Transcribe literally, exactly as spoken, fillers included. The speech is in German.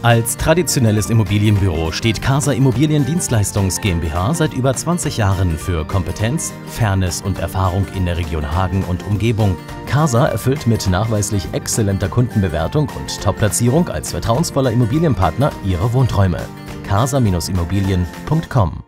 Als traditionelles Immobilienbüro steht Casa Immobiliendienstleistungs GmbH seit über zwanzig Jahren für Kompetenz, Fairness und Erfahrung in der Region Hagen und Umgebung. Casa erfüllt mit nachweislich exzellenter Kundenbewertung und Top-Platzierung als vertrauensvoller Immobilienpartner Ihre Wohnträume. casa Immobilien punkt com